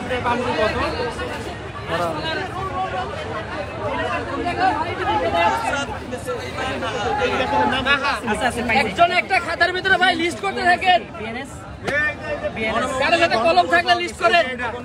একজন একটা খাতার ভিতরে ভাই লিস্ট করতে থাকেন। কারো সাথে কলম থাকলে লিস্ট করেন।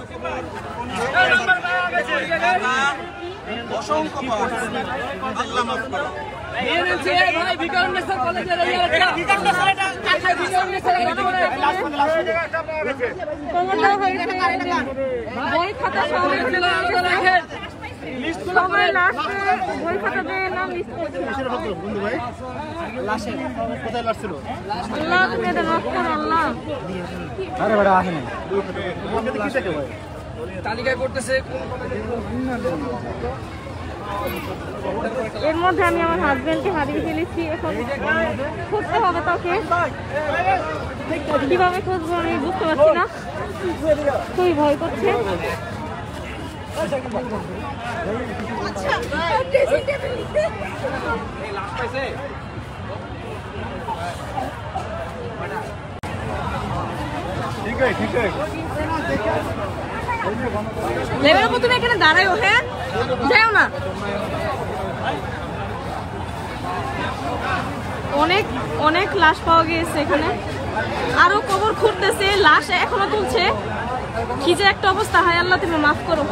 তালিকা করতেছে। এর মধ্যে আমি আমার হাজবেন্ডকে হারিয়ে ফেলেছি। এখন খুঁজতে হবে তাকে, কিভাবে খুঁজবো আমি বুঝতে পারছি না, খুবই ভয় করছে। তুমি এখানে দাঁড়াও, হ্যাঁ যাও না। অনেক অনেক লাশ পাওয়া গিয়েছে এখানে, আরো কবর খুঁড়তেছে, লাশ এখনো তুলছে। কি যে একটা অবস্থা, হায় আল্লাহ তুমি মাফ করো।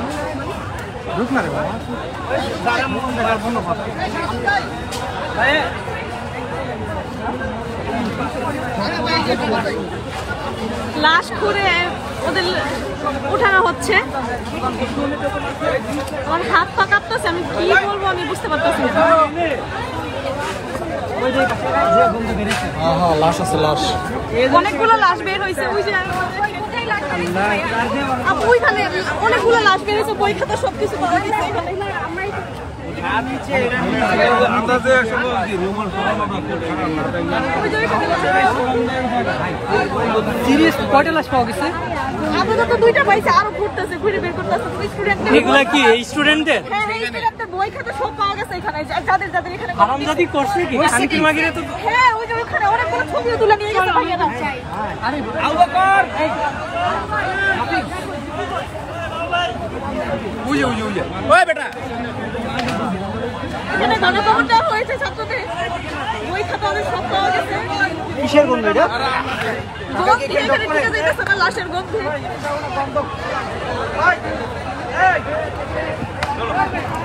লাশ খুঁড়ে ওদের উঠানো হচ্ছে। আমার হাত পা কাঁপতেছে, আমি কি বলবো আমি বুঝতে পারতেছি না। অনেকগুলো লাশ বের হয়েছে, ওই যে ওইখানে অনেকগুলো লাশ বের হয়েছে, বই খাতা সবকিছু পাওয়া গেছে এখানে। কয়টা লাশ পাওয়া গেছে? আপাতত দুইটা পাইছে, আরো ঘুরতেছে, ঘুরে বের করতেছে। এগুলা কি এই স্টুডেন্টদের? হ্যাঁ, এই স্টুডেন্টদের বই খাতা সব পাওয়া গেছে এখানে, যাদের যাদের এখানে হারামজাদি করছে কি শান্তি মাগিরে তো। হ্যাঁ, ওই যে ওখানে অনেকগুলো ছবিও তুলে নিয়ে গেছে ভাইয়ারা। আরে আবু বকর বুঝে ওই বেটা এখানে গণকবরটা হয়েছে ছাত্রদের, বই খাতা ওদের সব পাওয়া গেছে। কিসের গন্ধ এটা? লাশের গন্ধে।